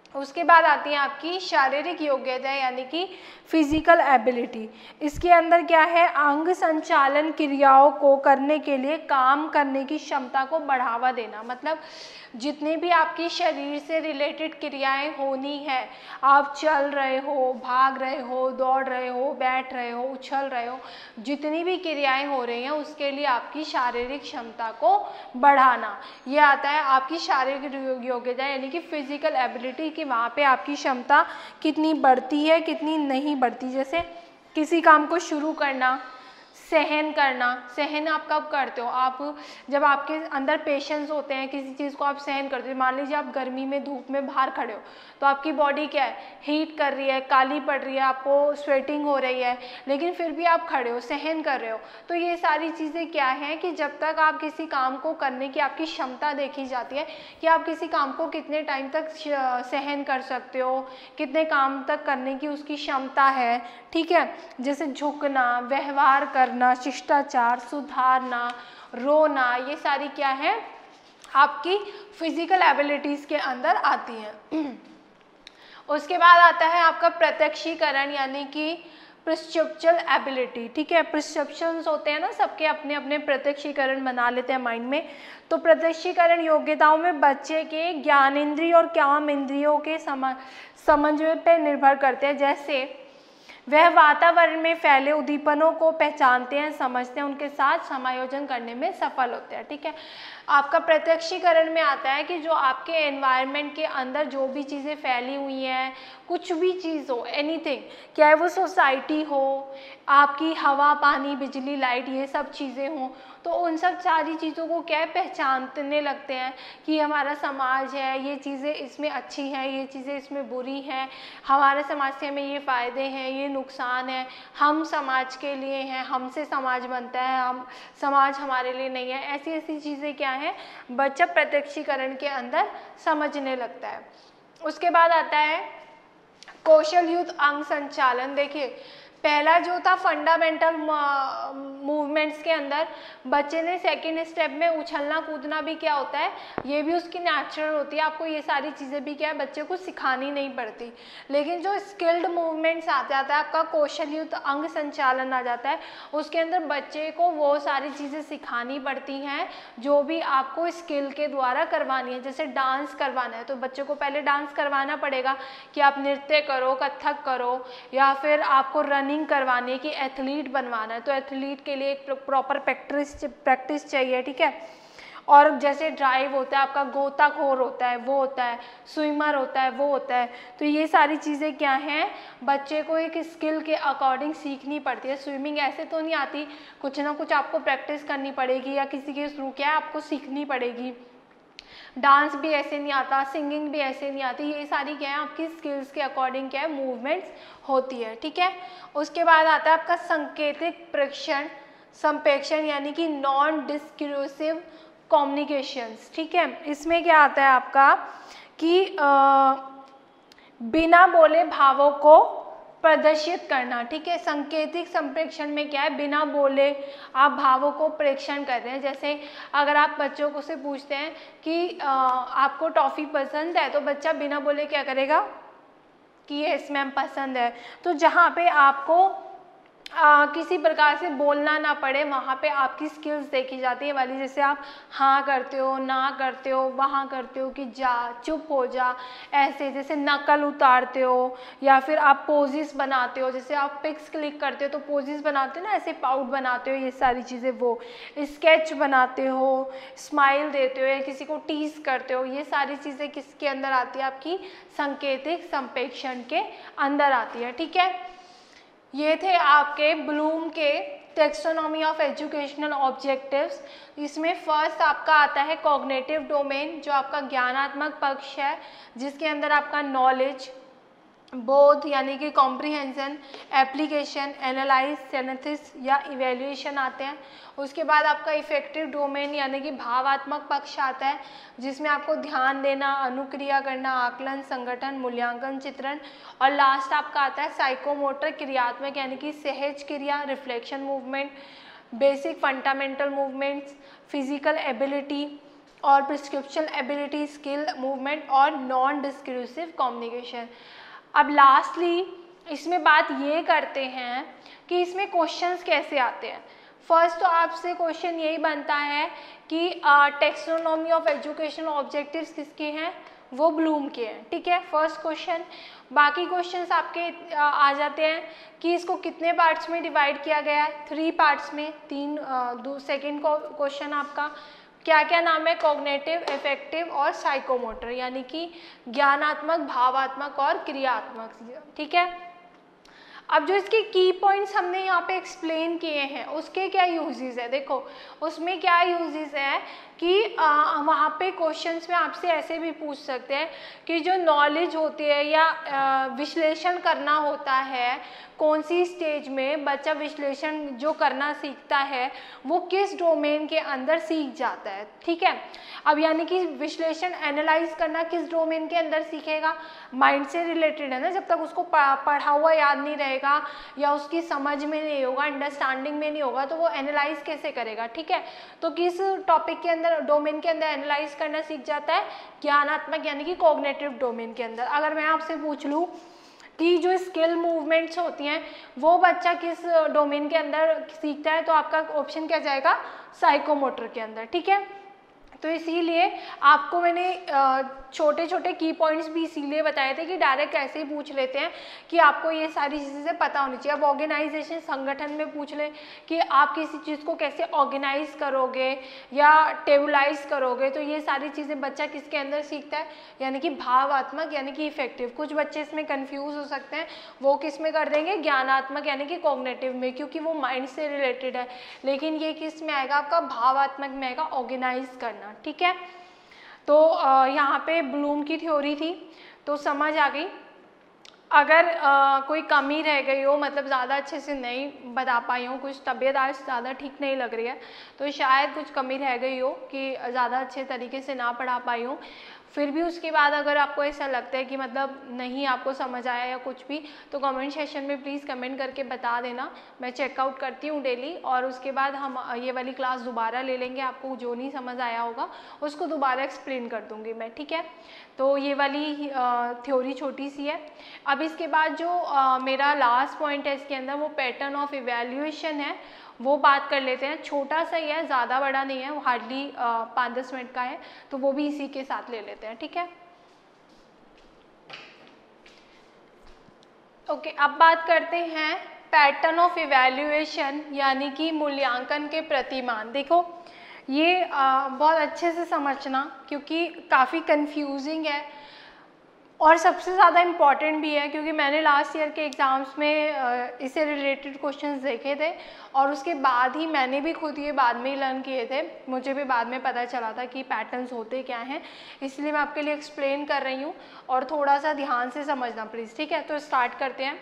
S1: उसके बाद आती है आपकी शारीरिक योग्यता यानी कि फिजिकल एबिलिटी। इसके अंदर क्या है, अंग संचालन क्रियाओं को करने के लिए काम करने की क्षमता को बढ़ावा देना। मतलब जितने भी आपकी शरीर से रिलेटेड क्रियाएं होनी है, आप चल रहे हो, भाग रहे हो, दौड़ रहे हो, बैठ रहे हो, उछल रहे हो, जितनी भी क्रियाएं हो रही हैं उसके लिए आपकी शारीरिक क्षमता को बढ़ाना, ये आता है आपकी शारीरिक योग्यता यानी कि फिजिकल एबिलिटी, कि वहाँ पे आपकी क्षमता कितनी बढ़ती है कितनी नहीं बढ़ती। जैसे किसी काम को शुरू करना, सहन करना। सहन आप कब करते हो, आप जब आपके अंदर पेशेंस होते हैं, किसी चीज़ को आप सहन करते हो। मान लीजिए आप गर्मी में धूप में बाहर खड़े हो तो आपकी बॉडी क्या है, हीट कर रही है, काली पड़ रही है, आपको स्वेटिंग हो रही है, लेकिन फिर भी आप खड़े हो, सहन कर रहे हो। तो ये सारी चीज़ें क्या हैं कि जब तक आप किसी काम को करने की आपकी क्षमता देखी जाती है कि आप किसी काम को कितने टाइम तक सहन कर सकते हो, कितने काम तक करने की उसकी क्षमता है, ठीक है। जैसे झुकना, व्यवहार करना, शिष्टाचार, सुधारना, रोना, ये सारी क्या है आपकी फिजिकल एबिलिटीज़ के अंदर आती हैं। उसके बाद आता है आपका प्रत्यक्षीकरण यानी कि परसेप्चुअल एबिलिटी, ठीक है। परसेप्शंस होते हैं ना, सबके अपने अपने प्रत्यक्षीकरण बना लेते हैं माइंड में। तो प्रत्यक्षीकरण योग्यताओं में बच्चे के ज्ञानेंद्रिय और काम इंद्रियों के समन्वय पर निर्भर करते हैं। जैसे वह वातावरण में फैले उद्दीपनों को पहचानते हैं, समझते हैं, उनके साथ समायोजन करने में सफल होते हैं, ठीक है। आपका प्रत्यक्षीकरण में आता है कि जो आपके एनवायरनमेंट के अंदर जो भी चीज़ें फैली हुई हैं, कुछ भी चीज़ हो, एनीथिंग, चाहे वो सोसाइटी हो, आपकी हवा, पानी, बिजली, लाइट, ये सब चीज़ें हों, तो उन सब सारी चीज़ों को क्या है पहचानने लगते हैं कि हमारा समाज है, ये चीज़ें इसमें अच्छी हैं, ये चीज़ें इसमें बुरी हैं, हमारे समाज से हमें ये फ़ायदे हैं, ये नुकसान है, हम समाज के लिए हैं, हमसे समाज बनता है, हम समाज हमारे लिए नहीं है। ऐसी ऐसी चीज़ें क्या हैं बच्चा प्रत्यक्षीकरण के अंदर समझने लगता है। उसके बाद आता है कौशल युक्त अंग संचालन। देखिए पहला जो था फंडामेंटल मूवमेंट्स के अंदर बच्चे ने सेकंड स्टेप में उछलना कूदना भी क्या होता है, ये भी उसकी नेचुरल होती है, आपको ये सारी चीज़ें भी क्या है बच्चे को सिखानी नहीं पड़ती। लेकिन जो स्किल्ड मूवमेंट्स आ जाता है, आपका कौशल युक्त अंग संचालन आ जाता है, उसके अंदर बच्चे को वो सारी चीज़ें सिखानी पड़ती हैं जो भी आपको स्किल के द्वारा करवानी है। जैसे डांस करवाना है तो बच्चे को पहले डांस करवाना पड़ेगा कि आप नृत्य करो, कथक करो, या फिर आपको रनिंग करवानी है कि एथलीट बनवाना है तो एथलीट के लिए एक प्रॉपर प्रैक्टिस प्रैक्टिस चाहिए, ठीक है। और जैसे ड्राइव होता है, आपका गोताखोर होता है वो होता है, स्विमर होता है वो होता है, तो ये सारी चीज़ें क्या हैं बच्चे को एक स्किल के अकॉर्डिंग सीखनी पड़ती है। स्विमिंग ऐसे तो नहीं आती, कुछ ना कुछ आपको प्रैक्टिस करनी पड़ेगी या किसी के थ्रू क्या है आपको सीखनी पड़ेगी। डांस भी ऐसे नहीं आता, सिंगिंग भी ऐसे नहीं आती, ये सारी क्या है आपकी स्किल्स के अकॉर्डिंग क्या है मूवमेंट्स होती है, ठीक है। उसके बाद आता है आपका सांकेतिक प्रेक्षण संप्रेक्षण यानी कि नॉन डिस्क्रिप्टिव कम्युनिकेशंस, ठीक है। इसमें क्या आता है आपका कि आ, बिना बोले भावों को प्रदर्शित करना, ठीक है। सांकेतिक संप्रेक्षण में क्या है बिना बोले आप भावों को प्रेक्षण कर रहे हैं। जैसे अगर आप बच्चों को से पूछते हैं कि आ, आपको टॉफ़ी पसंद है तो बच्चा बिना बोले क्या करेगा कि यस मैम पसंद है। तो जहाँ पे आपको आ, किसी प्रकार से बोलना ना पड़े वहाँ पे आपकी स्किल्स देखी जाती है वाली, जैसे आप हाँ करते हो, ना करते हो, वहाँ करते हो कि जा, चुप हो जा, ऐसे जैसे नकल उतारते हो, या फिर आप पोजेस बनाते हो, जैसे आप पिक्स क्लिक करते हो तो पोजेस बनाते हो ना, ऐसे पाउट बनाते हो, ये सारी चीज़ें, वो स्केच बनाते हो, स्माइल देते हो या किसी को टीज करते हो, ये सारी चीज़ें किसके अंदर आती है आपकी सांकेतिक संप्रेक्षण के अंदर आती है, ठीक है। ये थे आपके ब्लूम के टेक्सोनॉमी ऑफ एजुकेशनल ऑब्जेक्टिव्स। इसमें फर्स्ट आपका आता है कॉग्निटिव डोमेन, जो आपका ज्ञानात्मक पक्ष है, जिसके अंदर आपका नॉलेज, बोध यानी कि कॉम्प्रिहेंशन, एप्लीकेशन, एनालाइज, सिंथेसिस या इवैल्यूएशन आते हैं। उसके बाद आपका इफेक्टिव डोमेन यानी कि भावात्मक पक्ष आता है, जिसमें आपको ध्यान देना, अनुक्रिया करना, आकलन, संगठन, मूल्यांकन, चित्रण, और लास्ट आपका आता है साइकोमोटर क्रियात्मक यानी कि सहज क्रिया, reflection movement, basic fundamental movements, physical ability, और प्रिस्क्रिप्शन एबिलिटी, स्किल, मूवमेंट और नॉन डिस्क्रिप्टिव कम्युनिकेशन। अब लास्टली इसमें बात ये करते हैं कि इसमें क्वेश्चंस कैसे आते हैं। फर्स्ट तो आपसे क्वेश्चन यही बनता है कि टेक्सोनॉमी ऑफ एजुकेशनल ऑब्जेक्टिव्स किसके हैं, वो ब्लूम के हैं, ठीक है, फर्स्ट क्वेश्चन। बाकी क्वेश्चंस आपके आ, आ जाते हैं कि इसको कितने पार्ट्स में डिवाइड किया गया है, थ्री पार्ट्स में, तीन। दो सेकेंड क्वेश्चन आपका क्या क्या नाम है, कॉग्निटिव, इफेक्टिव और साइकोमोटर, यानी कि ज्ञानात्मक, भावात्मक और क्रियात्मक, ठीक है। अब जो इसके की पॉइंट्स हमने यहाँ पे एक्सप्लेन किए हैं उसके क्या यूजेस है, देखो उसमें क्या यूजेस है कि आ, वहाँ पे क्वेश्चंस में आपसे ऐसे भी पूछ सकते हैं कि जो नॉलेज होती है या विश्लेषण करना होता है, कौन सी स्टेज में बच्चा विश्लेषण जो करना सीखता है वो किस डोमेन के अंदर सीख जाता है, ठीक है। अब यानी कि विश्लेषण एनालाइज करना किस डोमेन के अंदर सीखेगा, माइंड से रिलेटेड है ना, जब तक उसको पढ़ा हुआ याद नहीं रहेगा या उसकी समझ में नहीं होगा, अंडरस्टैंडिंग में नहीं होगा, तो वो एनालाइज कैसे करेगा, ठीक है। तो किस टॉपिक के अंदर, डोमेन के अंदर एनालाइज करना सीख जाता है, ज्ञानात्मक यानी कि कॉग्निटिव डोमेन के अंदर। अगर मैं आपसे पूछ लूँ कि जो स्किल मूवमेंट्स होती हैं वो बच्चा किस डोमेन के अंदर सीखता है, तो आपका ऑप्शन क्या जाएगा, साइकोमोटर के अंदर, ठीक है। तो इसीलिए आपको मैंने छोटे छोटे की पॉइंट्स भी इसीलिए बताए थे कि डायरेक्ट ऐसे ही पूछ लेते हैं कि आपको ये सारी चीज़ें पता होनी चाहिए। अब ऑर्गेनाइजेशन, संगठन में पूछ ले कि आप किसी चीज़ को कैसे ऑर्गेनाइज करोगे या टेबलाइज करोगे, तो ये सारी चीज़ें बच्चा किसके अंदर सीखता है, यानी कि भावात्मक यानी कि इफेक्टिव। कुछ बच्चे इसमें कन्फ्यूज हो सकते हैं, वो किस में कर देंगे, ज्ञानात्मक यानी कि कॉग्निटिव में, क्योंकि वो माइंड से रिलेटेड है। लेकिन ये किस में आएगा, आपका भावात्मक में आएगा, ऑर्गेनाइज करना, ठीक है। तो यहाँ पे ब्लूम की थ्योरी थी, तो समझ आ गई। अगर आ, कोई कमी रह गई हो, मतलब ज़्यादा अच्छे से नहीं बता पाई हूँ, कुछ तबीयत आज ज़्यादा ठीक नहीं लग रही है, तो शायद कुछ कमी रह गई हो कि ज़्यादा अच्छे तरीके से ना पढ़ा पाई हूँ, फिर भी उसके बाद अगर आपको ऐसा लगता है कि मतलब नहीं आपको समझ आया या कुछ भी, तो कमेंट सेशन में प्लीज़ कमेंट करके बता देना। मैं चेकआउट करती हूँ डेली, और उसके बाद हम ये वाली क्लास दोबारा ले लेंगे। आपको जो नहीं समझ आया होगा उसको दोबारा एक्सप्लेन कर दूँगी मैं, ठीक है। तो ये वाली थ्योरी छोटी सी है। अब इसके बाद जो आ, मेरा लास्ट पॉइंट है इसके अंदर, वो पैटर्न ऑफ इवैल्यूएशन है, वो बात कर लेते हैं। छोटा सा ही है, ज़्यादा बड़ा नहीं है, वो हार्डली पाँच दस मिनट का है, तो वो भी इसी के साथ ले लेते हैं, ठीक है। ओके, अब बात करते हैं पैटर्न ऑफ इवैल्यूएशन यानी कि मूल्यांकन के प्रतिमान। देखो ये आ, बहुत अच्छे से समझना, क्योंकि काफ़ी कंफ्यूजिंग है और सबसे ज़्यादा इम्पॉर्टेंट भी है, क्योंकि मैंने लास्ट ईयर के एग्ज़ाम्स में इससे रिलेटेड क्वेश्चंस देखे थे और उसके बाद ही मैंने भी खुद ये बाद में ही लर्न किए थे। मुझे भी बाद में पता चला था कि पैटर्न्स होते क्या हैं, इसलिए मैं आपके लिए एक्सप्लेन कर रही हूँ और थोड़ा सा ध्यान से समझना प्लीज़, ठीक है। तो स्टार्ट करते हैं।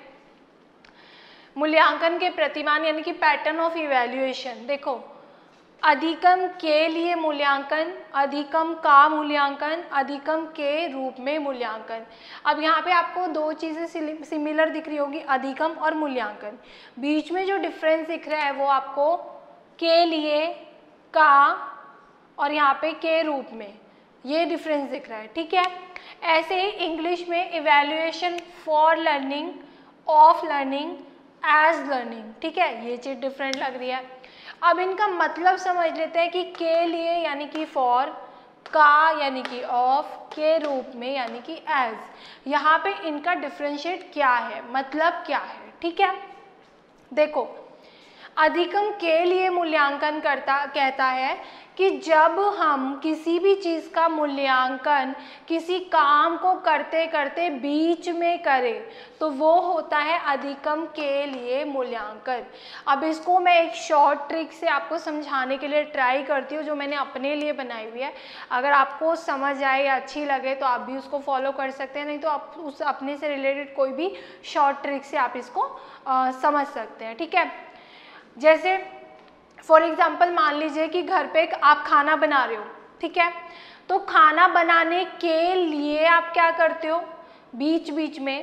S1: मूल्यांकन के प्रतिमान यानी कि पैटर्न ऑफ इवैल्यूएशन। देखो, अधिगम के लिए मूल्यांकन, अधिगम का मूल्यांकन, अधिगम के रूप में मूल्यांकन। अब यहाँ पे आपको दो चीज़ें सिमिलर दिख रही होगी, अधिगम और मूल्यांकन। बीच में जो डिफरेंस दिख रहा है वो आपको के लिए, का और यहाँ पे के रूप में, ये डिफरेंस दिख रहा है, ठीक है। ऐसे ही इंग्लिश में evaluation for learning, of learning, as learning, ठीक है, ये चीज़ डिफरेंट लग रही है। अब इनका मतलब समझ लेते हैं कि के लिए यानी कि फॉर, का यानी कि ऑफ, के रूप में यानी कि एज। यहाँ पे इनका डिफरेंशिएट क्या है, मतलब क्या है, ठीक है। देखो, अधिगम के लिए मूल्यांकन करता कहता है कि जब हम किसी भी चीज़ का मूल्यांकन किसी काम को करते करते बीच में करें तो वो होता है अधिगम के लिए मूल्यांकन। अब इसको मैं एक शॉर्ट ट्रिक से आपको समझाने के लिए ट्राई करती हूँ, जो मैंने अपने लिए बनाई हुई है। अगर आपको समझ आए या अच्छी लगे तो आप भी उसको फॉलो कर सकते हैं, नहीं तो आप उस अपने से रिलेटेड कोई भी शॉर्ट ट्रिक से आप इसको आ, समझ सकते हैं, ठीक है। जैसे फॉर एग्जाम्पल मान लीजिए कि घर पे आप खाना बना रहे हो, ठीक है। तो खाना बनाने के लिए आप क्या करते हो, बीच बीच में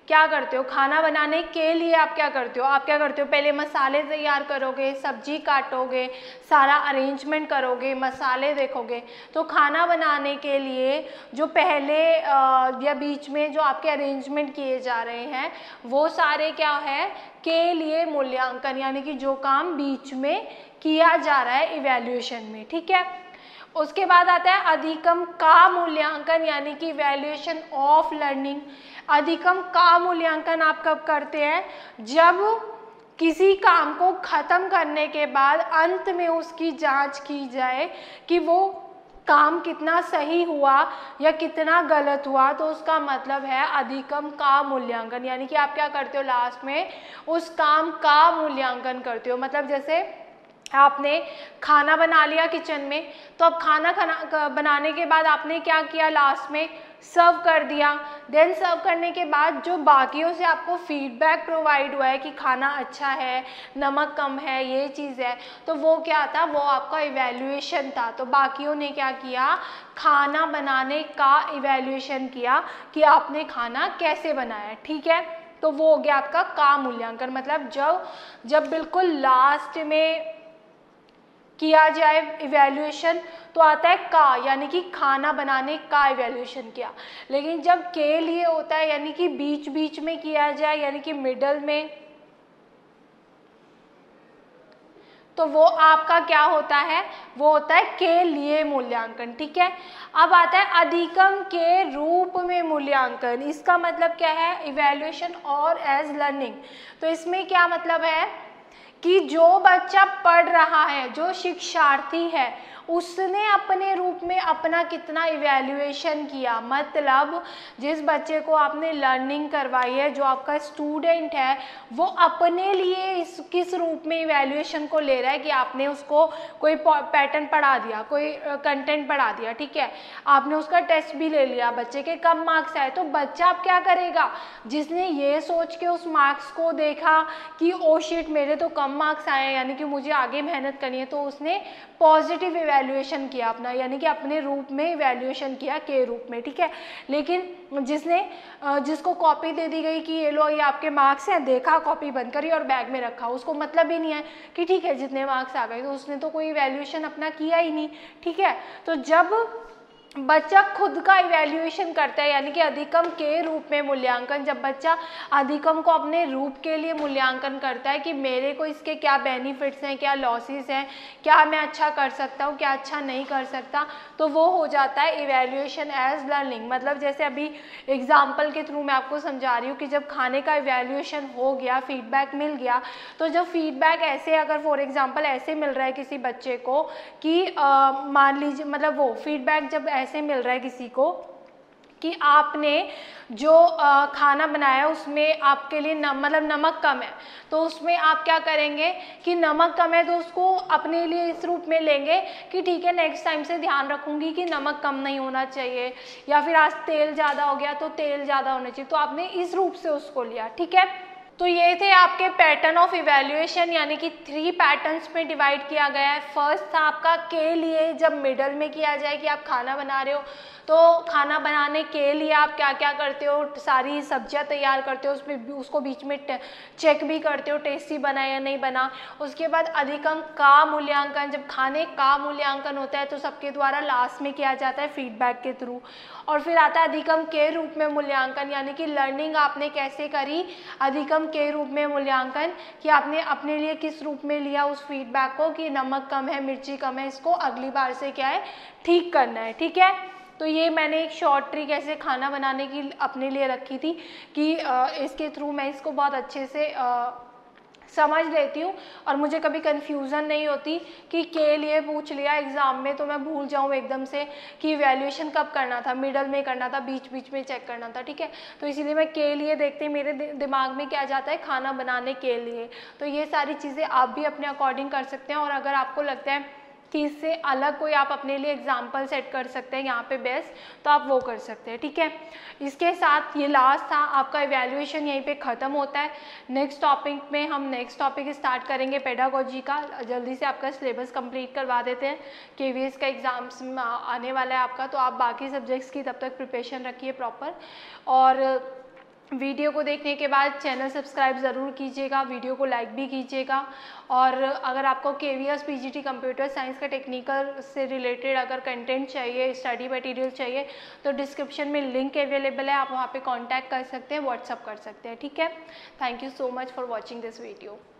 S1: क्या करते हो, खाना बनाने के लिए आप क्या करते हो, आप क्या करते हो, पहले मसाले तैयार करोगे, सब्जी काटोगे, सारा अरेंजमेंट करोगे, मसाले देखोगे। तो खाना बनाने के लिए जो पहले या बीच में जो आपके अरेंजमेंट किए जा रहे हैं वो सारे क्या है, के लिए मूल्यांकन, यानी कि जो काम बीच में किया जा रहा है इवैल्यूएशन में, ठीक है। उसके बाद आता है अधिगम का मूल्यांकन, यानी कि इवैल्यूएशन ऑफ लर्निंग। अधिगम का मूल्यांकन आप कब करते हैं, जब किसी काम को ख़त्म करने के बाद अंत में उसकी जांच की जाए कि वो काम कितना सही हुआ या कितना गलत हुआ, तो उसका मतलब है अधिगम का मूल्यांकन। यानी कि आप क्या करते हो, लास्ट में उस काम का मूल्यांकन करते हो। मतलब जैसे आपने खाना बना लिया किचन में, तो अब खाना खाना बनाने के बाद आपने क्या किया, लास्ट में सर्व कर दिया। देन सर्व करने के बाद जो बाकियों से आपको फीडबैक प्रोवाइड हुआ है कि खाना अच्छा है, नमक कम है, ये चीज़ है, तो वो क्या था, वो आपका इवैल्यूएशन था। तो बाकियों ने क्या किया, खाना बनाने का इवैल्यूएशन किया कि आपने खाना कैसे बनाया, ठीक है। तो वो हो गया आपका का मूल्यांकन। मतलब जब जब बिल्कुल लास्ट में किया जाए इवैल्यूएशन तो आता है का, यानी कि खाना बनाने का इवैल्यूएशन किया। लेकिन जब के लिए होता है, यानी कि बीच बीच में किया जाए, यानी कि मिडल में, तो वो आपका क्या होता है, वो होता है के लिए मूल्यांकन, ठीक है। अब आता है अधिगम के रूप में मूल्यांकन। इसका मतलब क्या है, इवैल्यूएशन और एज लर्निंग। तो इसमें क्या मतलब है कि जो बच्चा पढ़ रहा है, जो शिक्षार्थी है, उसने अपने रूप में अपना कितना इवैल्यूएशन किया। मतलब जिस बच्चे को आपने लर्निंग करवाई है, जो आपका स्टूडेंट है, वो अपने लिए इस किस रूप में इवैल्यूएशन को ले रहा है कि आपने उसको कोई पैटर्न पढ़ा दिया, कोई कंटेंट पढ़ा दिया, ठीक है, आपने उसका टेस्ट भी ले लिया, बच्चे के कम मार्क्स आए, तो बच्चा अब क्या करेगा, जिसने ये सोच के उस मार्क्स को देखा कि ओ शिट मेरे तो कम मार्क्स आए, यानी कि मुझे आगे मेहनत करनी है, तो उसने पॉजिटिव इवैल्यूएशन किया अपना, यानी कि अपने रूप में इवैल्यूएशन किया के रूप में, ठीक है। लेकिन जिसने जिसको कॉपी दे दी गई कि ये लो ये आपके मार्क्स हैं, देखा कॉपी बंद करी और बैग में रखा, उसको मतलब ही नहीं है कि ठीक है जितने मार्क्स आ गए, तो उसने तो कोई इवैल्यूएशन अपना किया ही नहीं, ठीक है। तो जब बच्चा खुद का इवैल्यूएशन करता है, यानी कि अधिगम के रूप में मूल्यांकन, जब बच्चा अधिगम को अपने रूप के लिए मूल्यांकन करता है कि मेरे को इसके क्या बेनिफिट्स हैं, क्या लॉसेस हैं, क्या मैं अच्छा कर सकता हूँ, क्या अच्छा नहीं कर सकता, तो वो हो जाता है इवैल्यूएशन एज लर्निंग। मतलब जैसे अभी एग्जाम्पल के थ्रू मैं आपको समझा रही हूँ कि जब खाने का इवैल्यूएशन हो गया, फीडबैक मिल गया, तो जब फीडबैक ऐसे अगर फॉर एग्जाम्पल ऐसे मिल रहा है किसी बच्चे को कि मान लीजिए, मतलब वो फीडबैक जब ऐसे मिल रहा है किसी को कि आपने जो आ, खाना बनाया उसमें आपके लिए नम, मतलब नमक कम है, तो उसमें आप क्या करेंगे कि नमक कम है तो उसको अपने लिए इस रूप में लेंगे कि ठीक है नेक्स्ट टाइम से ध्यान रखूंगी कि नमक कम नहीं होना चाहिए, या फिर आज तेल ज़्यादा हो गया तो तेल ज़्यादा होना चाहिए, तो आपने इस रूप से उसको लिया, ठीक है। तो ये थे आपके पैटर्न ऑफ इवैल्यूएशन, यानी कि थ्री पैटर्न्स में डिवाइड किया गया है। फर्स्ट था आपका के लिए, जब मिडल में किया जाए कि आप खाना बना रहे हो, तो खाना बनाने के लिए आप क्या क्या करते हो, सारी सब्जियां तैयार करते हो, उसमें उसको बीच में चेक भी करते हो टेस्टी बना या नहीं बना। उसके बाद अधिगम का मूल्यांकन, जब खाने का मूल्यांकन होता है तो सबके द्वारा लास्ट में किया जाता है फीडबैक के थ्रू। और फिर आता है अधिगम के रूप में मूल्यांकन, यानी कि लर्निंग आपने कैसे करी, अधिगम के रूप में मूल्यांकन कि आपने अपने लिए किस रूप में लिया उस फीडबैक को कि नमक कम है, मिर्ची कम है, इसको अगली बार से क्या है ठीक करना है, ठीक है। तो ये मैंने एक शॉर्ट ट्रिक ऐसे खाना बनाने की अपने लिए रखी थी कि आ, इसके थ्रू मैं इसको बहुत अच्छे से आ, समझ लेती हूँ और मुझे कभी कन्फ्यूज़न नहीं होती कि के लिए पूछ लिया एग्ज़ाम में तो मैं भूल जाऊँ एकदम से कि वैल्यूएशन कब करना था, मिडल में करना था, बीच बीच में चेक करना था, ठीक है। तो इसीलिए मैं के लिए देखते ही मेरे दिमाग में क्या जाता है, खाना बनाने के लिए। तो ये सारी चीज़ें आप भी अपने अकॉर्डिंग कर सकते हैं, और अगर आपको लगता है कि इससे अलग कोई आप अपने लिए एग्जाम्पल सेट कर सकते हैं यहाँ पे बेस्ट, तो आप वो कर सकते हैं, ठीक है। इसके साथ ये लास्ट था आपका इवैल्यूएशन, यहीं पे ख़त्म होता है। नेक्स्ट टॉपिक में हम नेक्स्ट टॉपिक स्टार्ट करेंगे पेडागोजी का। जल्दी से आपका सिलेबस कंप्लीट करवा देते हैं, केवीएस का एग्ज़ाम्स आने वाला है आपका, तो आप बाकी सब्जेक्ट्स की तब तक प्रिपरेशन रखिए प्रॉपर। और वीडियो को देखने के बाद चैनल सब्सक्राइब ज़रूर कीजिएगा, वीडियो को लाइक भी कीजिएगा। और अगर आपको K V S P G T computer science का टेक्निकल से रिलेटेड अगर कंटेंट चाहिए, स्टडी मटेरियल चाहिए, तो डिस्क्रिप्शन में लिंक अवेलेबल है, आप वहाँ पे कांटेक्ट कर सकते हैं, व्हाट्सअप कर सकते हैं। ठीक है, thank you so much for watching this video.